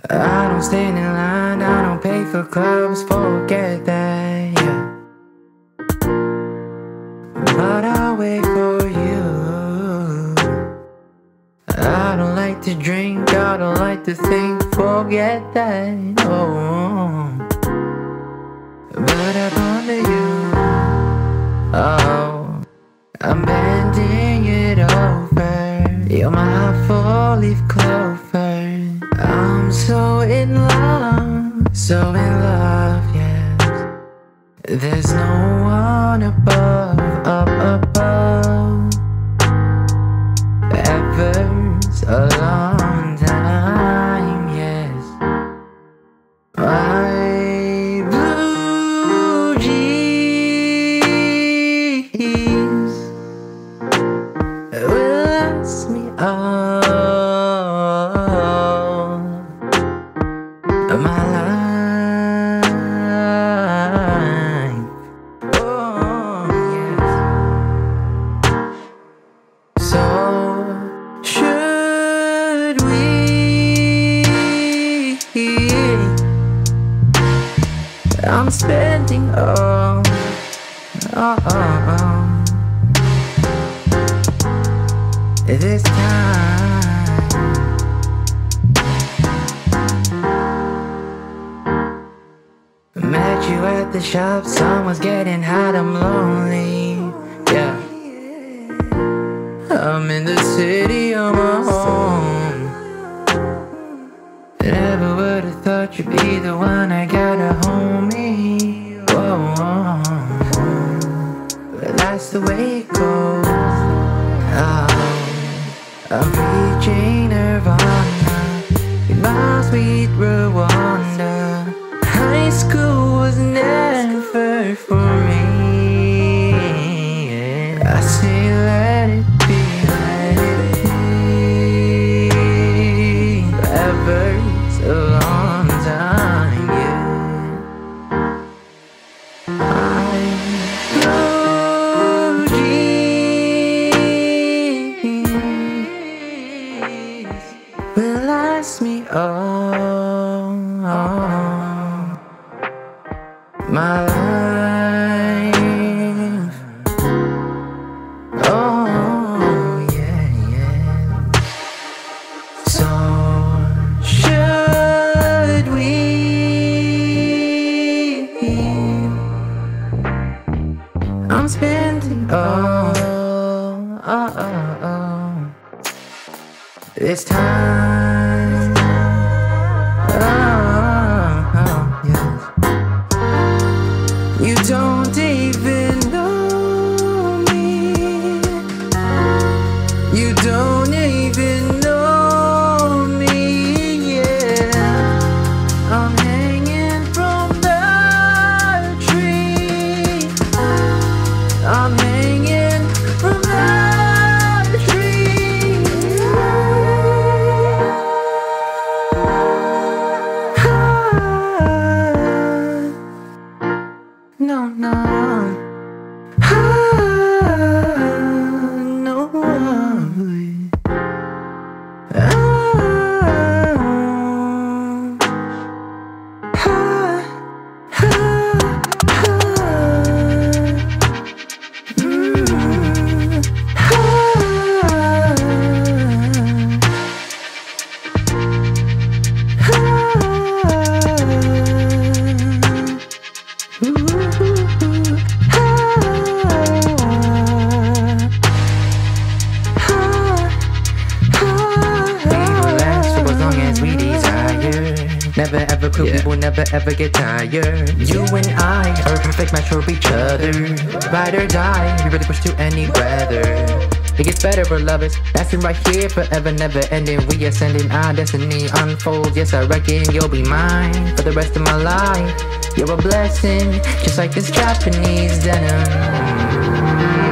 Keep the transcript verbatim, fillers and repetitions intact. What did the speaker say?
I don't stand in line, I don't pay for clubs, forget that, yeah. But I'll wait for you. I don't like to drink, I don't like to think, forget that, oh. But I ponder you, oh. I'm bending it over, you're my four-leaf clover. I'm so in love, so in love, yes. There's no one above, up above. Ever's a long time, yes. My blue jeans will last me all my life. Oh yes. So should we? I'm spending all, all, all this time. Met you at the shop, someone's getting hot, I'm lonely, yeah. I'm in the city on my own. Never would've thought you'd be the one, I got a homie, whoa, whoa. But that's the way it goes, oh. I'm reaching Nirvana in my sweet Rwanda. High school was never for me. I say let it be, let it be. Forever's a long time, yeah. My blue jeans will last me all my life. Oh yeah, yeah. So should we? I'm spending all, oh, oh, oh, this time. Oh, oh, yes. You don't even know me. You don't even know me, yeah. I'm hanging from the tree. I'm hanging from the tree. No, no. Ah, no. Ah, ah, ah, mm, ah, never ever could, yeah. We will never ever get tired. You and I are a perfect match for each other. Ride or die, we really push to any weather. It gets better, our love is lasting right here forever, never ending. We ascending, our destiny unfolds. Yes, I reckon you'll be mine for the rest of my life. You're a blessing, just like this Japanese denim.